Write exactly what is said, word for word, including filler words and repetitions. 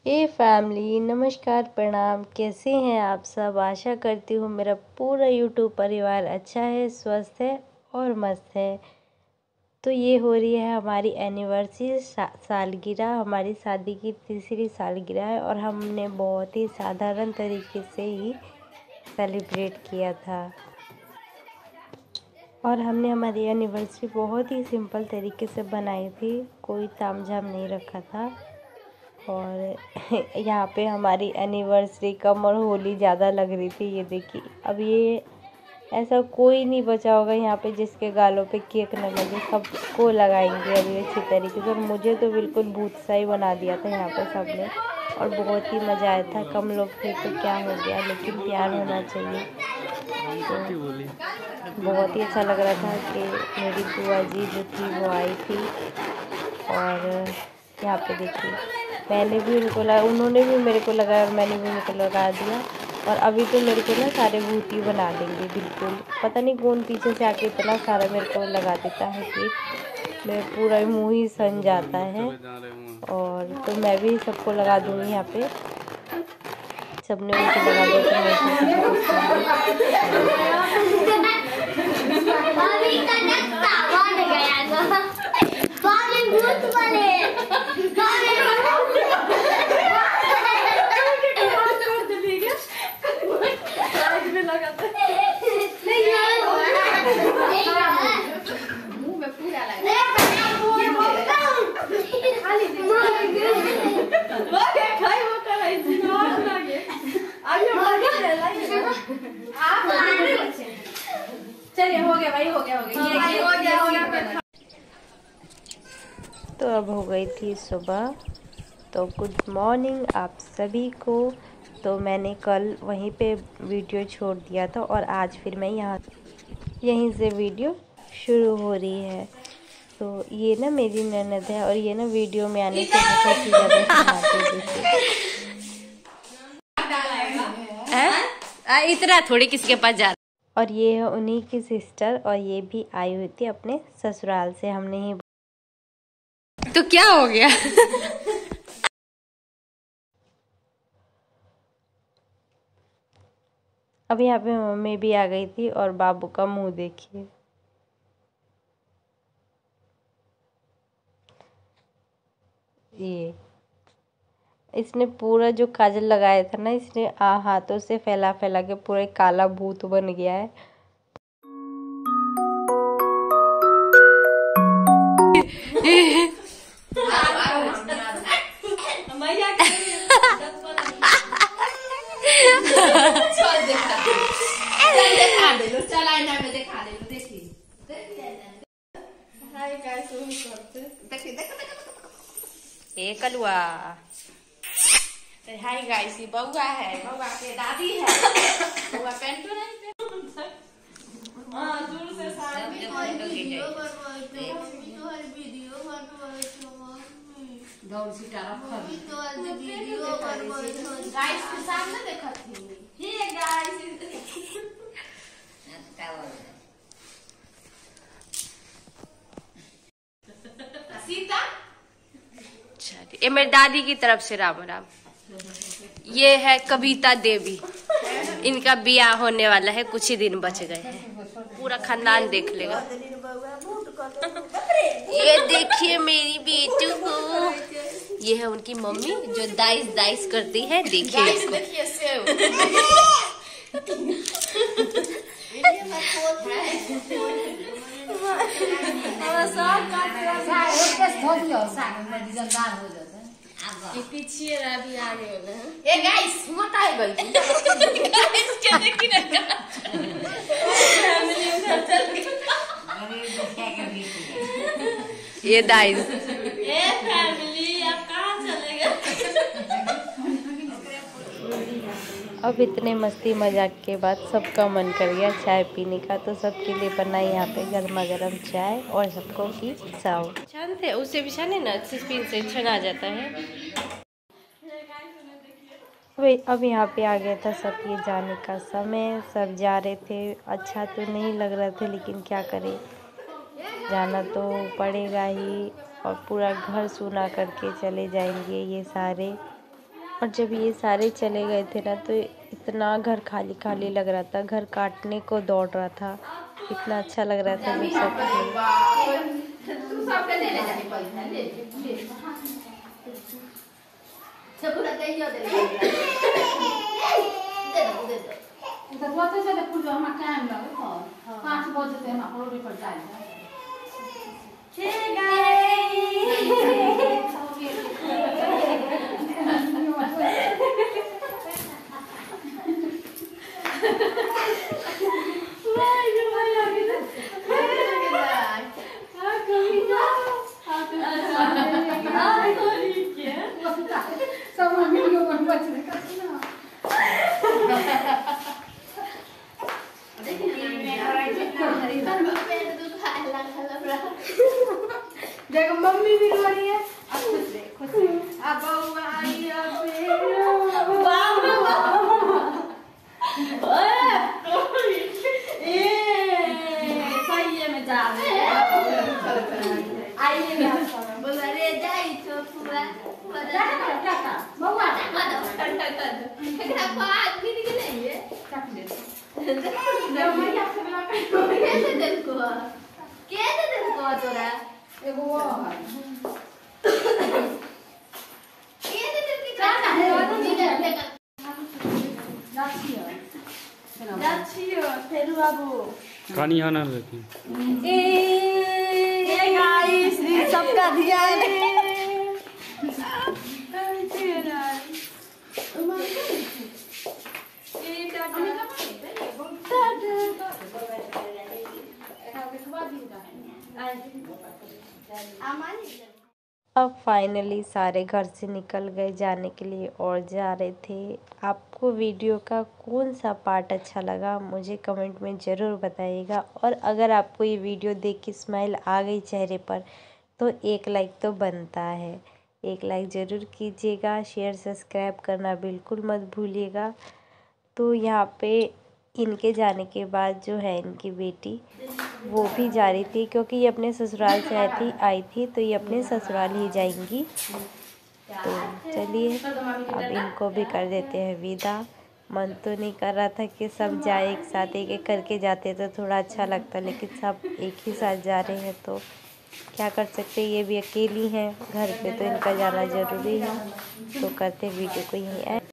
A family, नमस्कार, प्रणाम। कैसे हैं आप सब? आशा करती हूँ मेरा पूरा यूट्यूब परिवार अच्छा है, स्वस्थ है और मस्त है। तो ये हो रही है हमारी एनिवर्सरी सा, सालगिरह। हमारी शादी की तीसरी सालगिरह है और हमने बहुत ही साधारण तरीके से ही सेलिब्रेट किया था। और हमने हमारी एनिवर्सरी बहुत ही सिंपल तरीके से बनाई थी, कोई तामझाम नहीं रखा था। और यहाँ पे हमारी एनिवर्सरी कम और होली ज़्यादा लग रही थी। ये देखिए, अब ये ऐसा कोई नहीं बचा होगा यहाँ पे जिसके गालों पे केक न लगे, सबको लगाएंगे अभी अच्छी तरीके से। और मुझे तो बिल्कुल भूत सा ही बना दिया था यहाँ पे सबने, और बहुत ही मज़ा आया था। कम लोग थे तो क्या हो गया, लेकिन प्यार होना चाहिए। तो बहुत ही अच्छा लग रहा था कि मेरी बुआ जी जो थी वो आई थी। और यहाँ पे देखिए, मैंने भी उनको लगा, उन्होंने भी मेरे को लगाया और मैंने भी उनको लगा दिया। और अभी तो मेरे को ना सारे भूत ही बना देंगे बिल्कुल। पता नहीं कौन पीछे से आके इतना सारा मेरे को लगा देता है केक, मेरा पूरा मुंह ही सन जाता है। और तो मैं भी सबको लगा दूँगी यहाँ पे। सबने उनको लगा दिया तो चलिए, हो गया भाई, हो गया हो गया ये हो गया हो गया। तो अब हो गई थी सुबह। तो गुड मॉर्निंग आप सभी को। तो मैंने कल वहीं पे वीडियो छोड़ दिया था और आज फिर मैं यहाँ यहीं से वीडियो शुरू हो रही है। तो ये ना मेरी ननद है और ये ना वीडियो में आने से बहुत ही ज़्यादा शरारती है। इतना थोड़ी किसी के पास जा। और ये है उन्हीं की सिस्टर, और ये भी आई हुई थी अपने ससुराल से। हमने ही तो क्या हो गया? अब यहाँ पे मम्मी भी आ गई थी और बाबू का मुंह देखिए। ये इसने पूरा जो काजल लगाया था ना, इसने आ हाथों से फैला फैला के पूरा काला भूत बन गया है। ए कलुआ, हाय गाइस, ये बउआ है, बउआ के दादी है। बउआ पेंट नहीं पे हां दूर से सामने वीडियो बनवाते तो हर वीडियो बनवाते दौड़ सीटा रखा तो हर वीडियो बनवाते गाइस के सामने देखत थी। हे गाइस, सीता ये मेरी दादी की तरफ से राम राम। ये है कविता देवी, इनका ब्याह होने वाला है, कुछ ही दिन बच गए हैं, पूरा खानदान देख लेगा। ये देखिए मेरी बेटी को, ये है उनकी मम्मी जो दाइस दाइस करती है। देखिए इसको, पीछे भी आगे ए गाइस मोटा है गई गाइस क्या देखी ना ये दाइस ए फैमिली आप कहाँ चलेगा? अब इतने मस्ती मजाक के बाद सबका मन कर गया चाय पीने का। तो सबके लिए बनाई यहाँ पे गर्मा गर्म चाय और सबको की चाव। छानते उसे भी छाने ना, स्पिन से छना जाता है। अब यहाँ पे आ गया था सब ये जाने का समय। सब जा रहे थे, अच्छा तो नहीं लग रहा था, लेकिन क्या करें, जाना तो पड़ेगा ही। और पूरा घर सुना करके चले जाएंगे ये सारे। और जब ये सारे चले गए थे ना तो इतना घर खाली खाली लग रहा था, घर काटने को दौड़ रहा था। इतना अच्छा लग रहा था जब सब देखो मम्मी भी रो रही है। अब खुश रहे, खुश रहे। अब बउआ आई अब सही है में जा आइए ना बोल रे जाई तो पूरा पूरा जा क्या का बउआ मत कर कर कर एकरा बात भी नहीं है काट ले जब मैं आपसे मिला कर कैसे दिल को कैसे दिल को तोरा एगो वो है कैसे दिल की का है जाचियो जाचियो फेरू बाबू कहानी आना लेकिन ए ए गाइस री सबका ध्यान अब फाइनली सारे घर से निकल गए जाने के लिए और जा रहे थे। आपको वीडियो का कौन सा पार्ट अच्छा लगा मुझे कमेंट में ज़रूर बताइएगा। और अगर आपको ये वीडियो देख के स्माइल आ गई चेहरे पर तो एक लाइक तो बनता है, एक लाइक ज़रूर कीजिएगा। शेयर सब्सक्राइब करना बिल्कुल मत भूलिएगा। तो यहाँ पे इनके जाने के बाद जो है इनकी बेटी वो भी जा रही थी, क्योंकि ये अपने ससुराल से आई थी आई थी तो ये अपने ससुराल ही जाएंगी। तो चलिए अब इनको भी कर देते हैं विदा। मन तो नहीं कर रहा था कि सब जाए एक साथ, एक एक करके जाते तो थोड़ा अच्छा लगता, लेकिन सब एक ही साथ जा रहे हैं तो क्या कर सकते। ये भी अकेली हैं घर पे तो इनका जाना ज़रूरी है। तो करते वीडियो को यहीं